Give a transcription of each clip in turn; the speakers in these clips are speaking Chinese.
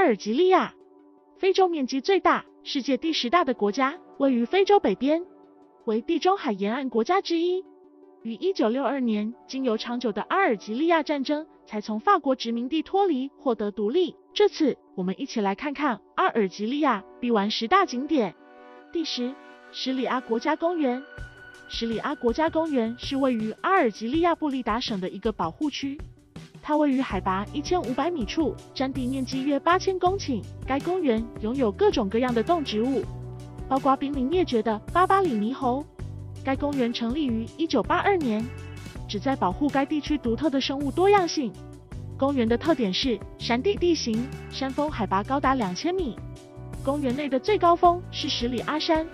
尔及利亚，非洲面积最大，世界第10大的国家，位于非洲北边，为地中海沿岸国家之一。于1962年，经由长久的阿尔及利亚战争，才从法国殖民地脱离，获得独立。这次，我们一起来看看阿尔及利亚必玩10大景点。第10，什里阿国家公园。什里阿国家公园是位于阿尔及利亚布利达省的一个保护区，它位于海拔1500米处，占地面积约8000公顷。该公园拥有各种各样的动植物，包括濒临灭绝的巴巴里猕猴。该公园成立于1982年，旨在保护该地区独特的生物多样性。公园的特点是山地地形，山峰海拔高达2000米。公园内的最高峰是什里阿山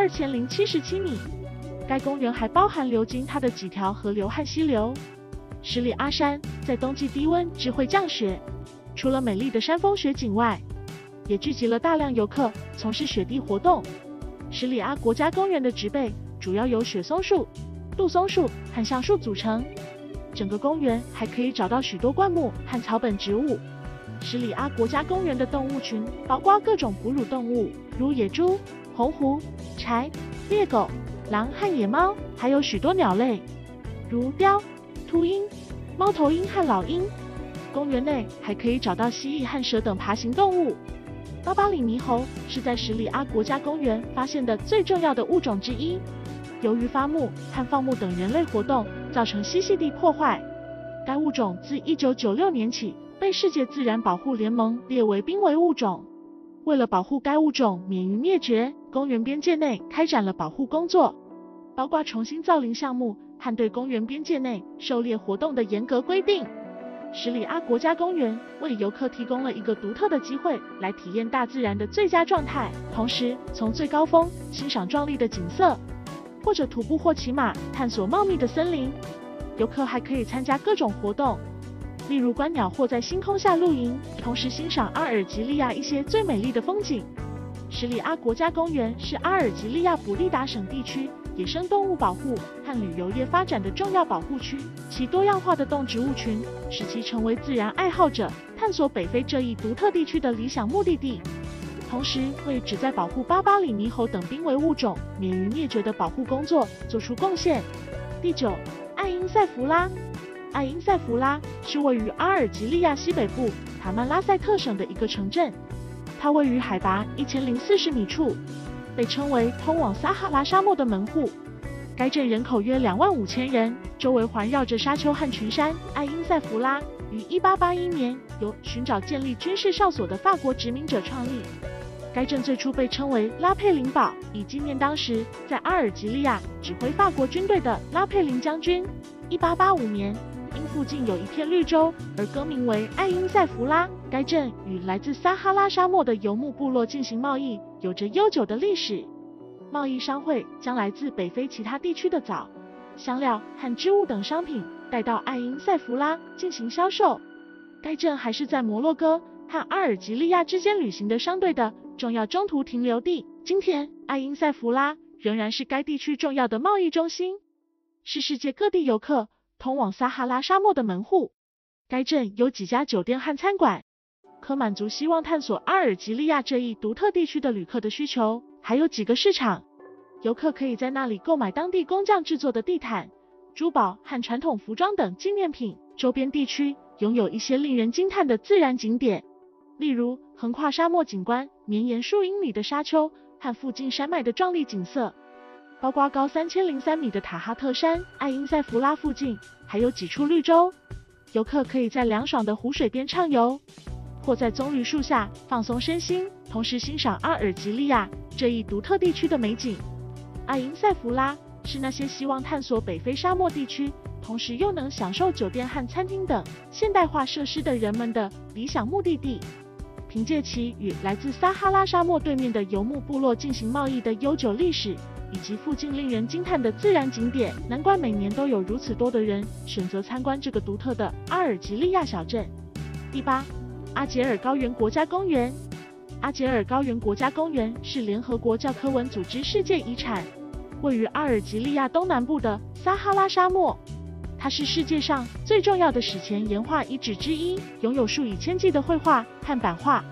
，2077米。该公园还包含流经它的几条河流和溪流。什里阿山在冬季低温只会降雪，除了美丽的山峰雪景外，也聚集了大量游客从事雪地活动。什里阿国家公园的植被主要由雪松树、杜松树和橡树组成，整个公园还可以找到许多灌木和草本植物。什里阿国家公园的动物群包括各种哺乳动物，如野猪、红狐、豺、猎狗、狼和野猫，还有许多鸟类，如雕、秃鹰、猫头鹰和老鹰。公园内还可以找到蜥蜴和蛇等爬行动物。巴巴里猕猴是在什里阿国家公园发现的最重要的物种之一。由于伐木和放牧等人类活动，造成栖息地破坏，该物种自1996年起被世界自然保护联盟列为濒危物种。为了保护该物种免于灭绝，公园边界内开展了保护工作，包括重新造林项目和对公园边界内狩猎活动的严格规定。什里阿国家公园为游客提供了一个独特的机会，来体验大自然的最佳状态，同时从最高峰欣赏壮丽的景色，或者徒步或骑马探索茂密的森林。游客还可以参加各种活动，例如观鸟或在星空下露营，同时欣赏阿尔及利亚一些最美丽的风景。什里阿国家公园是阿尔及利亚布利达省地区野生动物保护和旅游业发展的重要保护区，其多样化的动植物群使其成为自然爱好者探索北非这一独特地区的理想目的地，同时为旨在保护巴巴里猕猴等濒危物种免于灭绝的保护工作做出贡献。第9，艾因塞弗拉。艾因塞弗拉是位于阿尔及利亚西北部塔曼拉塞特省的一个城镇，它位于海拔1040米处，被称为通往撒哈拉沙漠的门户。该镇人口约25000人，周围环绕着沙丘和群山。艾因塞弗拉于1881年由寻找建立军事哨所的法国殖民者创立。该镇最初被称为拉佩林堡，以纪念当时在阿尔及利亚指挥法国军队的拉佩林将军。1885年，因附近有一片绿洲而更名为艾因塞弗拉。该镇与来自撒哈拉沙漠的游牧部落进行贸易，有着悠久的历史。贸易商会将来自北非其他地区的枣、香料和织物等商品带到艾因塞弗拉进行销售。该镇还是在摩洛哥和阿尔及利亚之间旅行的商队的重要中途停留地。今天，艾因塞弗拉仍然是该地区重要的贸易中心，是世界各地游客通往撒哈拉沙漠的门户。该镇有几家酒店和餐馆，可满足希望探索阿尔及利亚这一独特地区的旅客的需求。还有几个市场，游客可以在那里购买当地工匠制作的地毯、珠宝和传统服装等纪念品。周边地区拥有一些令人惊叹的自然景点，例如横跨沙漠景观、绵延数英里的沙丘和附近山脉的壮丽景色，包括高3003米的塔哈特山。艾因塞弗拉附近还有几处绿洲，游客可以在凉爽的湖水边畅游，或在棕榈树下放松身心，同时欣赏阿尔及利亚这一独特地区的美景。艾因塞弗拉是那些希望探索北非沙漠地区，同时又能享受酒店和餐厅等现代化设施的人们的理想目的地。凭借其与来自撒哈拉沙漠对面的游牧部落进行贸易的悠久历史，以及附近令人惊叹的自然景点，难怪每年都有如此多的人选择参观这个独特的阿尔及利亚小镇。第8，阿杰尔高原国家公园。阿杰尔高原国家公园是联合国教科文组织世界遗产，位于阿尔及利亚东南部的撒哈拉沙漠。它是世界上最重要的史前岩画遗址之一，拥有数以千计的绘画和版画。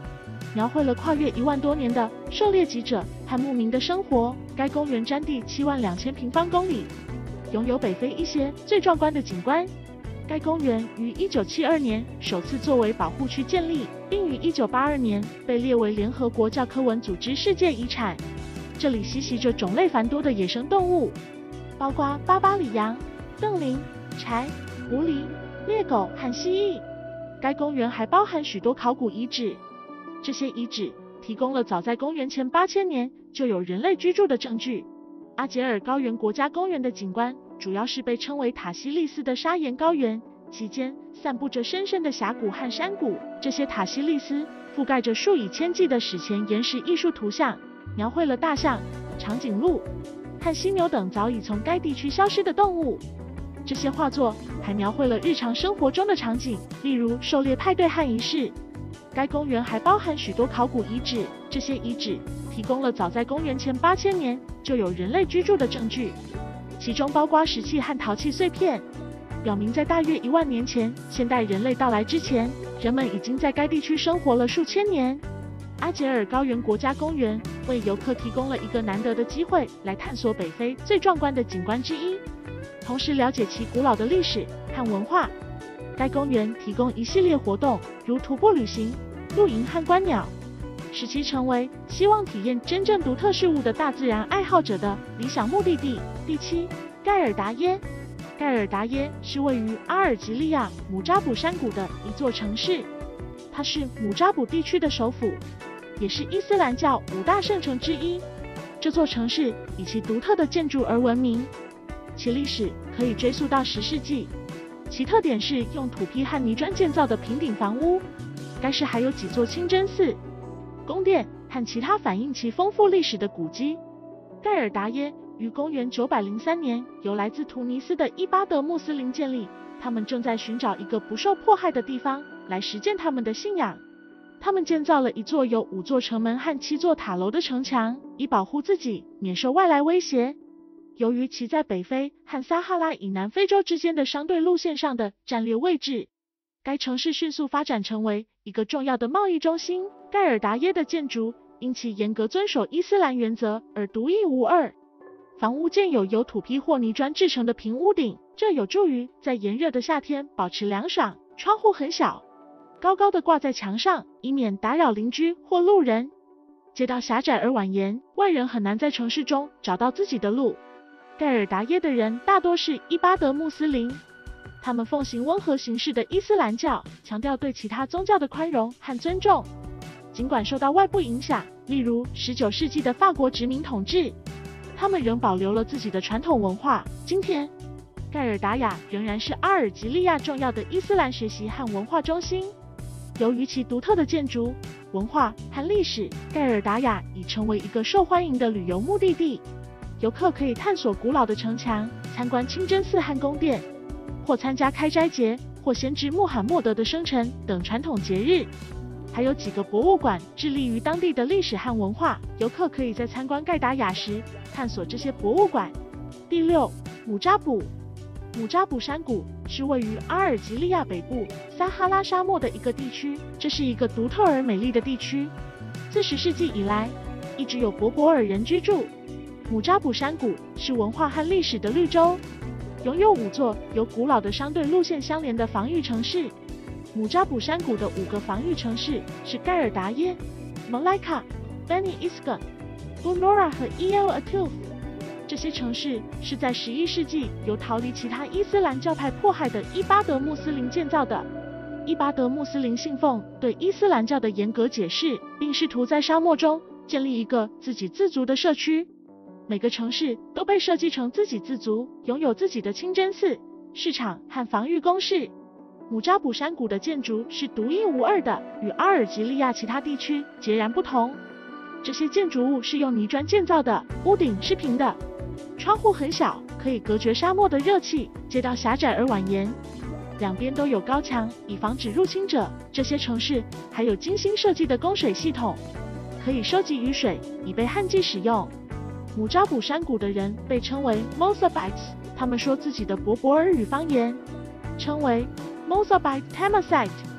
描绘了跨越1万多年的狩猎集者和牧民的生活。该公园占地72000平方公里，拥有北非一些最壮观的景观。该公园于1972年首次作为保护区建立，并于1982年被列为联合国教科文组织世界遗产。这里栖息着种类繁多的野生动物，包括巴巴里羊、瞪羚、豺、狐狸、猎狗和蜥蜴。该公园还包含许多考古遗址，这些遗址提供了早在公元前8000年就有人类居住的证据。阿杰尔高原国家公园的景观主要是被称为塔西利斯的砂岩高原，其间散布着深深的峡谷和山谷。这些塔西利斯覆盖着数以千计的史前岩石艺术图像，描绘了大象、长颈鹿和犀牛等早已从该地区消失的动物。这些画作还描绘了日常生活中的场景，例如狩猎派对和仪式。该公园还包含许多考古遗址，这些遗址提供了早在公元前8000年就有人类居住的证据，其中包括石器和陶器碎片，表明在大约1万年前现代人类到来之前，人们已经在该地区生活了数千年。阿杰尔高原国家公园为游客提供了一个难得的机会来探索北非最壮观的景观之一，同时了解其古老的历史和文化。该公园提供一系列活动，如徒步旅行、露营和观鸟，使其成为希望体验真正独特事物的大自然爱好者的理想目的地。第7，盖尔达耶。盖尔达耶是位于阿尔及利亚姆扎卜山谷的一座城市，它是姆扎卜地区的首府，也是伊斯兰教5大圣城之一。这座城市以其独特的建筑而闻名，其历史可以追溯到10世纪。其特点是用土坯和泥砖建造的平顶房屋。该市还有几座清真寺、宫殿和其他反映其丰富历史的古迹。盖尔达耶于公元903年由来自突尼斯的伊巴德穆斯林建立，他们正在寻找一个不受迫害的地方来实践他们的信仰。他们建造了一座有5座城门和7座塔楼的城墙，以保护自己免受外来威胁。由于其在北非和撒哈拉以南非洲之间的商队路线上的战略位置，该城市迅速发展成为一个重要的贸易中心。盖尔达耶的建筑因其严格遵守伊斯兰原则而独一无二。房屋建有由土坯或泥砖制成的平屋顶，这有助于在炎热的夏天保持凉爽。窗户很小，高高的挂在墙上，以免打扰邻居或路人。街道狭窄而蜿蜒，外人很难在城市中找到自己的路。盖尔达耶的人大多是伊巴德穆斯林，他们奉行温和形式的伊斯兰教，强调对其他宗教的宽容和尊重。尽管受到外部影响，例如19世纪的法国殖民统治，他们仍保留了自己的传统文化。今天，盖尔达亚仍然是阿尔及利亚重要的伊斯兰学习和文化中心。由于其独特的建筑、文化和历史，盖尔达亚已成为一个受欢迎的旅游目的地。游客可以探索古老的城墙，参观清真寺和宫殿，或参加开斋节或先知穆罕默德的生辰等传统节日。还有几个博物馆致力于当地的历史和文化，游客可以在参观盖达亚时探索这些博物馆。第6，姆扎卜。姆扎卜山谷是位于阿尔及利亚北部撒哈拉沙漠的一个地区，这是一个独特而美丽的地区。自10世纪以来，一直有柏柏尔人居住。姆扎卜山谷是文化和历史的绿洲，拥有5座由古老的商队路线相连的防御城市。姆扎卜山谷的5个防御城市是盖尔达耶、蒙莱卡、Beni Iskan、Bunora 和 El Atuf。这些城市是在11世纪由逃离其他伊斯兰教派迫害的伊巴德穆斯林建造的。伊巴德穆斯林信奉对伊斯兰教的严格解释，并试图在沙漠中建立一个自给自足的社区。每个城市都被设计成自给自足，拥有自己的清真寺、市场和防御工事。姆扎卜山谷的建筑是独一无二的，与阿尔及利亚其他地区截然不同。这些建筑物是用泥砖建造的，屋顶是平的，窗户很小，可以隔绝沙漠的热气。街道狭窄而蜿蜒，两边都有高墙，以防止入侵者。这些城市还有精心设计的供水系统，可以收集雨水，以备旱季使用。姆扎卜山谷的人被称为 Mosabites， 他们说自己的柏柏尔语方言，称为 Mosabite Tamazight。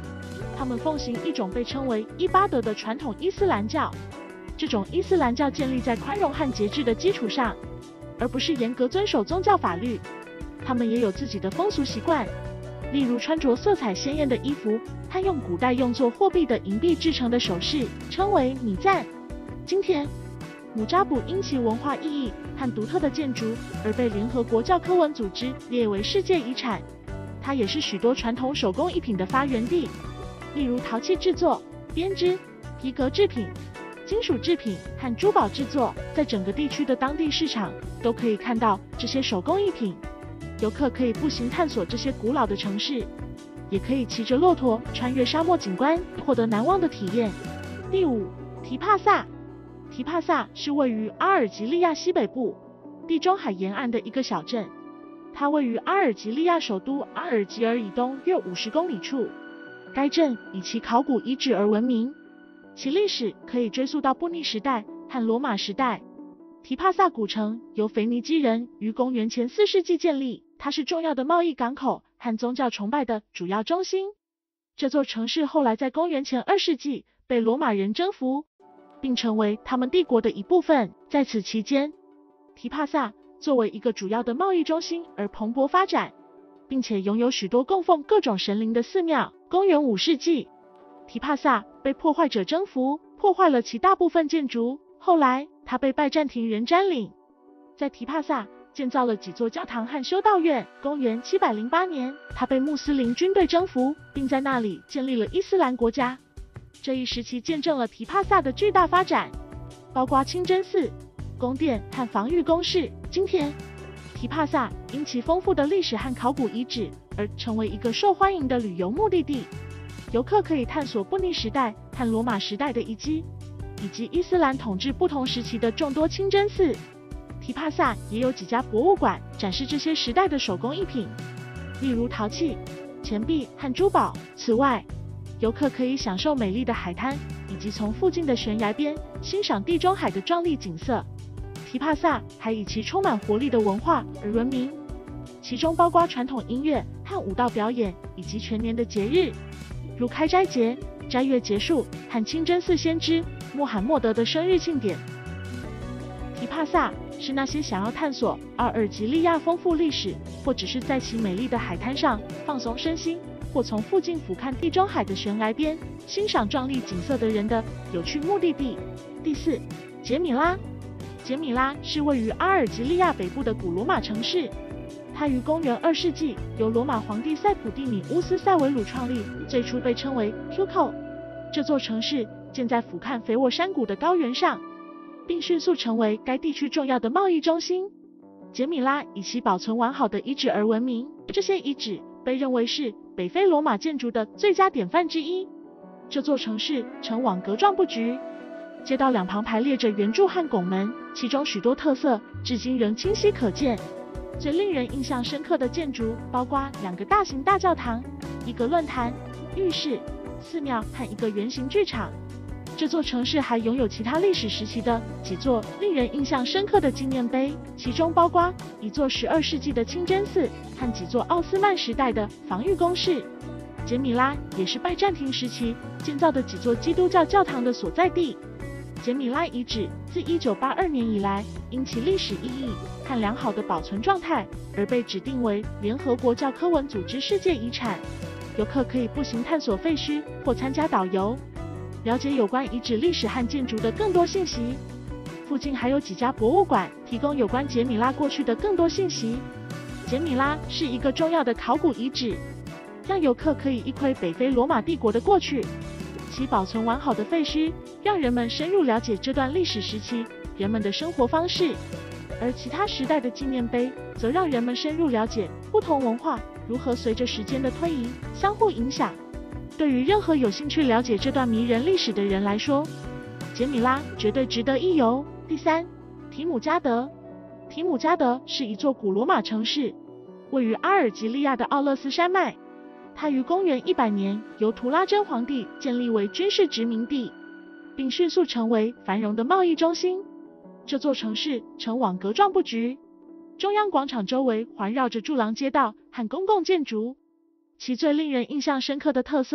他们奉行一种被称为伊巴德的传统伊斯兰教。这种伊斯兰教建立在宽容和节制的基础上，而不是严格遵守宗教法律。他们也有自己的风俗习惯，例如穿着色彩鲜艳的衣服和用古代用作货币的银币制成的首饰，称为米赞。今天，姆扎卜因其文化意义和独特的建筑而被联合国教科文组织列为世界遗产。它也是许多传统手工艺品的发源地，例如陶器制作、编织、皮革制品、金属制品和珠宝制作。在整个地区的当地市场都可以看到这些手工艺品。游客可以步行探索这些古老的城市，也可以骑着骆驼穿越沙漠景观，获得难忘的体验。第五，提帕萨。提帕萨是位于阿尔及利亚西北部地中海沿岸的一个小镇，它位于阿尔及利亚首都阿尔及尔以东约50公里处。该镇以其考古遗址而闻名，其历史可以追溯到布匿时代和罗马时代。提帕萨古城由腓尼基人于公元前4世纪建立，它是重要的贸易港口和宗教崇拜的主要中心。这座城市后来在公元前2世纪被罗马人征服，并成为他们帝国的一部分。在此期间，提帕萨作为一个主要的贸易中心而蓬勃发展，并且拥有许多供奉各种神灵的寺庙。公元5世纪，提帕萨被破坏者征服，破坏了其大部分建筑。后来，它被拜占庭人占领。在提帕萨建造了几座教堂和修道院。公元708年，它被穆斯林军队征服，并在那里建立了伊斯兰国家。这一时期见证了提帕萨的巨大发展，包括清真寺、宫殿和防御工事。今天，提帕萨因其丰富的历史和考古遗址而成为一个受欢迎的旅游目的地。游客可以探索布匿时代和罗马时代的遗迹，以及伊斯兰统治不同时期的众多清真寺。提帕萨也有几家博物馆展示这些时代的手工艺品，例如陶器、钱币和珠宝。此外，游客可以享受美丽的海滩，以及从附近的悬崖边欣赏地中海的壮丽景色。提帕萨还以其充满活力的文化而闻名，其中包括传统音乐和舞蹈表演，以及全年的节日，如开斋节、斋月结束和清真寺先知穆罕默德的生日庆典。提帕萨是那些想要探索阿尔及利亚丰富历史，或只是在其美丽的海滩上放松身心，或从附近俯瞰地中海的悬崖边欣赏壮丽景色的人的有趣目的地。第四，杰米拉。杰米拉是位于阿尔及利亚北部的古罗马城市，它于公元2世纪由罗马皇帝塞普蒂米乌斯·塞维鲁创立，最初被称为 Cusco。这座城市建在俯瞰肥沃山谷的高原上，并迅速成为该地区重要的贸易中心。杰米拉以其保存完好的遗址而闻名，这些遗址被认为是北非罗马建筑的最佳典范之一。这座城市城网格状布局，街道两旁排列着圆柱和拱门，其中许多特色至今仍清晰可见。最令人印象深刻的建筑包括2个大型大教堂、1个论坛、浴室、寺庙和1个圆形剧场。这座城市还拥有其他历史时期的几座令人印象深刻的纪念碑，其中包括一座12世纪的清真寺和几座奥斯曼时代的防御工事。杰米拉也是拜占庭时期建造的几座基督教教堂的所在地。杰米拉遗址自1982年以来，因其历史意义和良好的保存状态而被指定为联合国教科文组织世界遗产。游客可以步行探索废墟或参加导游，了解有关遗址历史和建筑的更多信息。附近还有几家博物馆提供有关杰米拉过去的更多信息。杰米拉是一个重要的考古遗址，让游客可以一窥北非罗马帝国的过去。其保存完好的废墟让人们深入了解这段历史时期人们的生活方式，而其他时代的纪念碑则让人们深入了解不同文化如何随着时间的推移相互影响。对于任何有兴趣了解这段迷人历史的人来说，杰米拉绝对值得一游。第三，提姆加德。提姆加德是一座古罗马城市，位于阿尔及利亚的奥勒斯山脉。它于公元100年由图拉真皇帝建立为军事殖民地，并迅速成为繁荣的贸易中心。这座城市呈网格状布局，中央广场周围环绕着柱廊街道和公共建筑。其最令人印象深刻的特色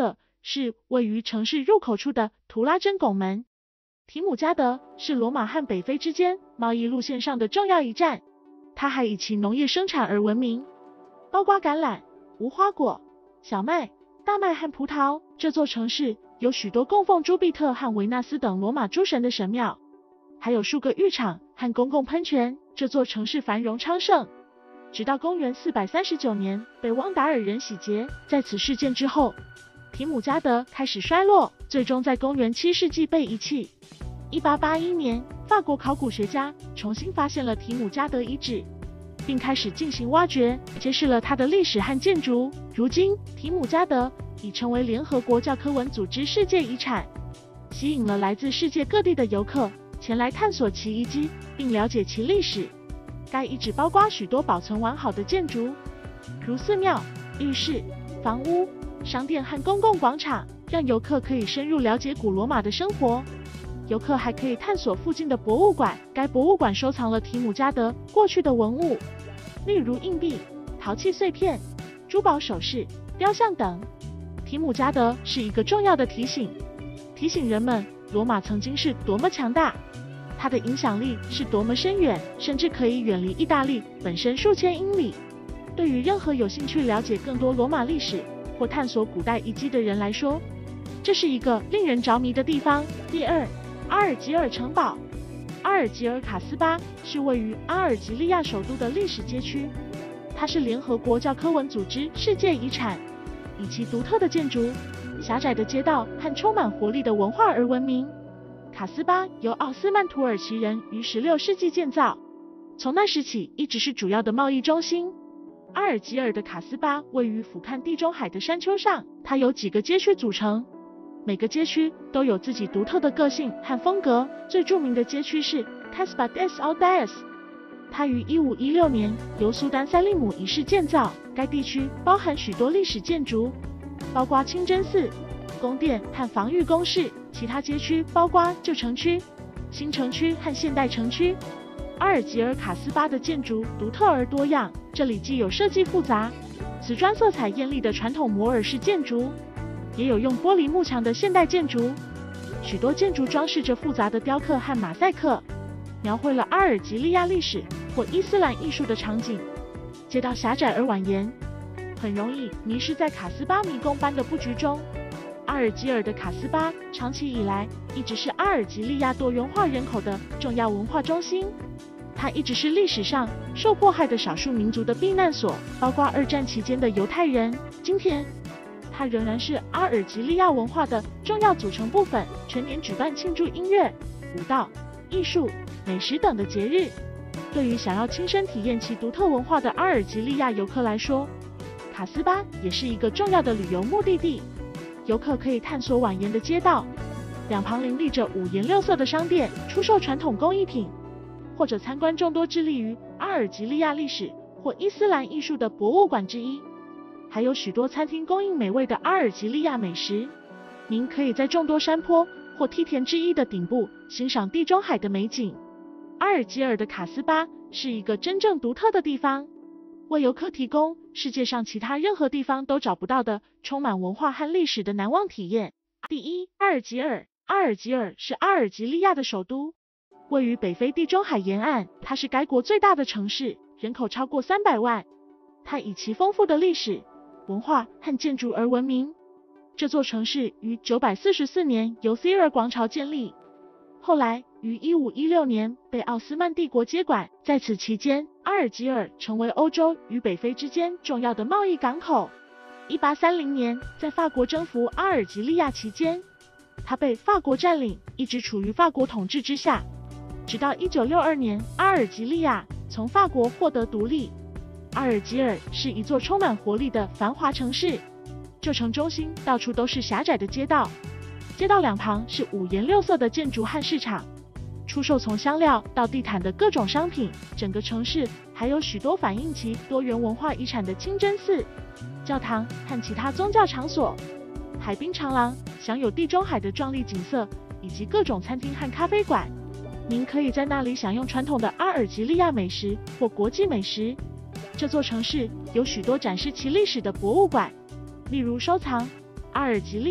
是位于城市入口处的图拉真拱门。提姆加德是罗马和北非之间贸易路线上的重要一站，它还以其农业生产而闻名，包括橄榄、无花果、小麦、大麦和葡萄。这座城市有许多供奉朱庇特和维纳斯等罗马诸神的神庙，还有数个浴场和公共喷泉。这座城市繁荣昌盛，直到公元439年被汪达尔人洗劫。在此事件之后，提姆加德开始衰落，最终在公元7世纪被遗弃。1881年，法国考古学家重新发现了提姆加德遗址，并开始进行挖掘，揭示了它的历史和建筑。如今，提姆加德已成为联合国教科文组织世界遗产，吸引了来自世界各地的游客前来探索其遗迹，并了解其历史。该遗址包括许多保存完好的建筑，如寺庙、浴室、房屋、商店和公共广场，让游客可以深入了解古罗马的生活。游客还可以探索附近的博物馆，该博物馆收藏了提姆加德过去的文物，例如硬币、陶器碎片、珠宝首饰、雕像等。提姆加德是一个重要的提醒人们罗马曾经是多么强大，它的影响力是多么深远，甚至可以远离意大利本身数千英里。对于任何有兴趣了解更多罗马历史或探索古代遗迹的人来说，这是一个令人着迷的地方。第二，阿尔及尔城堡。阿尔及尔卡斯巴是位于阿尔及利亚首都的历史街区，它是联合国教科文组织世界遗产，以其独特的建筑、狭窄的街道和充满活力的文化而闻名。卡斯巴由奥斯曼土耳其人于16世纪建造，从那时起一直是主要的贸易中心。阿尔及尔的卡斯巴位于俯瞰地中海的山丘上，它由几个街区组成，每个街区都有自己独特的个性和风格。最著名的街区是 Kasbah des Aldais， 它于1516年由苏丹塞利姆一世建造。该地区包含许多历史建筑，包括清真寺、宫殿和防御工事。其他街区包括旧城区、新城区和现代城区。阿尔及尔卡斯巴的建筑独特而多样，这里既有设计复杂、瓷砖色彩艳丽的传统摩尔式建筑，也有用玻璃幕墙的现代建筑。许多建筑装饰着复杂的雕刻和马赛克，描绘了阿尔及利亚历史或伊斯兰艺术的场景。街道狭窄而蜿蜒，很容易迷失在卡斯巴迷宫般的布局中。阿尔及尔的卡斯巴长期以来一直是阿尔及利亚多元化人口的重要文化中心，它一直是历史上受迫害的少数民族的避难所，包括2战期间的犹太人。今天，它仍然是阿尔及利亚文化的重要组成部分，全年举办庆祝音乐、舞蹈、艺术、美食等的节日。对于想要亲身体验其独特文化的阿尔及利亚游客来说，卡斯巴也是一个重要的旅游目的地。游客可以探索蜿蜒的街道，两旁林立着五颜六色的商店，出售传统工艺品，或者参观众多致力于阿尔及利亚历史或伊斯兰艺术的博物馆之一。还有许多餐厅供应美味的阿尔及利亚美食。您可以在众多山坡或梯田之一的顶部欣赏地中海的美景。阿尔及尔的卡斯巴是一个真正独特的地方，为游客提供世界上其他任何地方都找不到的充满文化和历史的难忘体验。第一，阿尔及尔。阿尔及尔是阿尔及利亚的首都，位于北非地中海沿岸，它是该国最大的城市，人口超过300万。它以其丰富的历史、文化和建筑而闻名。这座城市于944年由 Caesar 王朝建立，后来于1516年被奥斯曼帝国接管。在此期间，阿尔及尔成为欧洲与北非之间重要的贸易港口。1830年，在法国征服阿尔及利亚期间，它被法国占领，一直处于法国统治之下，直到1962年，阿尔及利亚从法国获得独立。阿尔及尔是一座充满活力的繁华城市，旧城中心到处都是狭窄的街道，街道两旁是五颜六色的建筑和市场，出售从香料到地毯的各种商品。整个城市还有许多反映其多元文化遗产的清真寺、教堂和其他宗教场所。海滨长廊享有地中海的壮丽景色，以及各种餐厅和咖啡馆。您可以在那里享用传统的阿尔及利亚美食或国际美食。这座城市有许多展示其历史的博物馆，例如收藏阿尔及利亚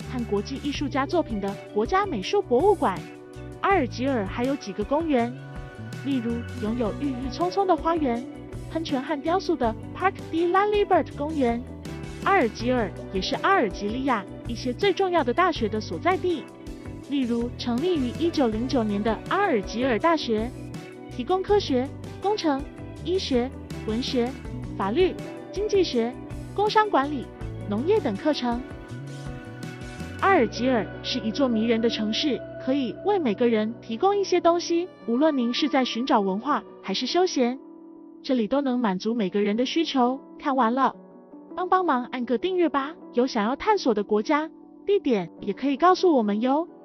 和国际艺术家作品的国家美术博物馆。阿尔及尔还有几个公园，例如拥有郁郁葱葱的花园、喷泉和雕塑的 Parc de la Liberté 公园。阿尔及尔也是阿尔及利亚一些最重要的大学的所在地，例如成立于1909年的阿尔及尔大学，提供科学、工程、医学、文学、法律、经济学、工商管理、农业等课程。阿尔及尔是一座迷人的城市，可以为每个人提供一些东西，无论您是在寻找文化还是休闲，这里都能满足每个人的需求。看完了，帮忙按个订阅吧，有想要探索的国家、地点也可以告诉我们哟。